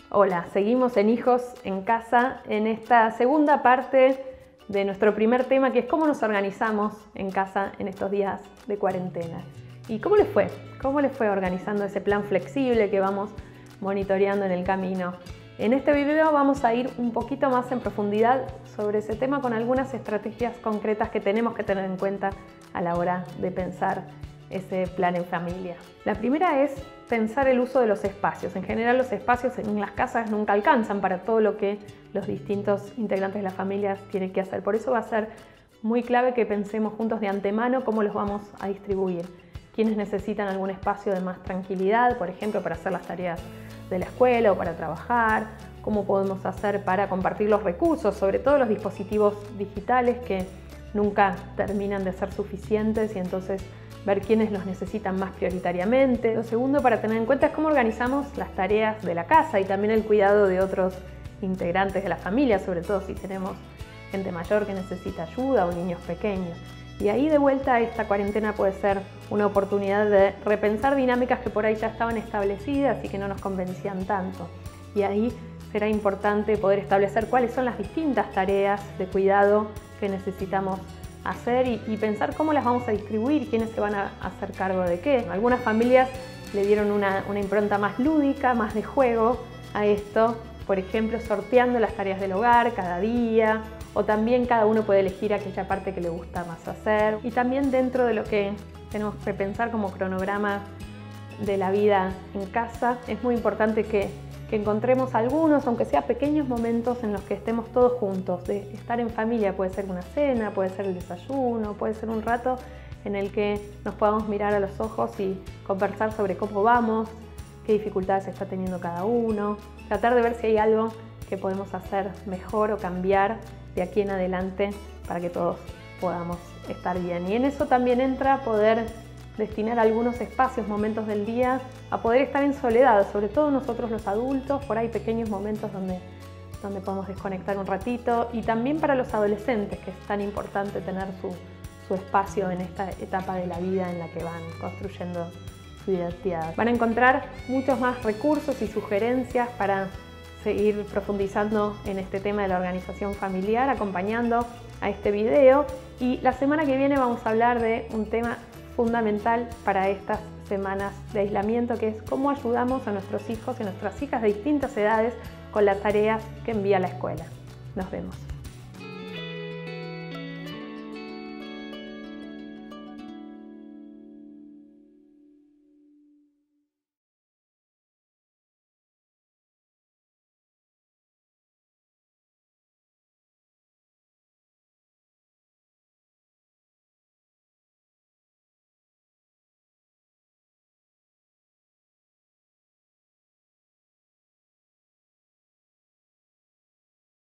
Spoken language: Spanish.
Hola, seguimos en Hijos en Casa en esta segunda parte de nuestro primer tema, que es cómo nos organizamos en casa en estos días de cuarentena. ¿Y cómo les fue? ¿Cómo les fue organizando ese plan flexible que vamos monitoreando en el camino? En este video vamos a ir un poquito más en profundidad sobre ese tema con algunas estrategias concretas que tenemos que tener en cuenta a la hora de pensar ese plan en familia. La primera es pensar el uso de los espacios. En general los espacios en las casas nunca alcanzan para todo lo que los distintos integrantes de la familia tienen que hacer. Por eso va a ser muy clave que pensemos juntos de antemano cómo los vamos a distribuir. Quienes necesitan algún espacio de más tranquilidad, por ejemplo, para hacer las tareas de la escuela o para trabajar, cómo podemos hacer para compartir los recursos, sobre todo los dispositivos digitales que nunca terminan de ser suficientes, y entonces ver quiénes los necesitan más prioritariamente. Lo segundo para tener en cuenta es cómo organizamos las tareas de la casa y también el cuidado de otros integrantes de la familia, sobre todo si tenemos gente mayor que necesita ayuda o niños pequeños. Y ahí de vuelta esta cuarentena puede ser una oportunidad de repensar dinámicas que por ahí ya estaban establecidas y que no nos convencían tanto. Y ahí será importante poder establecer cuáles son las distintas tareas de cuidado que necesitamos hacer y pensar cómo las vamos a distribuir, quiénes se van a hacer cargo de qué. Algunas familias le dieron una impronta más lúdica, más de juego a esto, por ejemplo, sorteando las tareas del hogar cada día, o también cada uno puede elegir aquella parte que le gusta más hacer. Y también dentro de lo que tenemos que pensar como cronograma de la vida en casa, es muy importante que encontremos algunos, aunque sea pequeños momentos en los que estemos todos juntos, de estar en familia. Puede ser una cena, puede ser el desayuno, puede ser un rato en el que nos podamos mirar a los ojos y conversar sobre cómo vamos, qué dificultades está teniendo cada uno, tratar de ver si hay algo que podemos hacer mejor o cambiar de aquí en adelante para que todos podamos estar bien. Y en eso también entra poder destinar algunos espacios, momentos del día a poder estar en soledad, sobre todo nosotros los adultos, por ahí pequeños momentos donde podemos desconectar un ratito, y también para los adolescentes, que es tan importante tener su espacio en esta etapa de la vida en la que van construyendo su identidad. Van a encontrar muchos más recursos y sugerencias para seguir profundizando en este tema de la organización familiar, acompañando a este video, y la semana que viene vamos a hablar de un tema fundamental para estas semanas de aislamiento, que es cómo ayudamos a nuestros hijos y nuestras hijas de distintas edades con las tareas que envía la escuela. Nos vemos.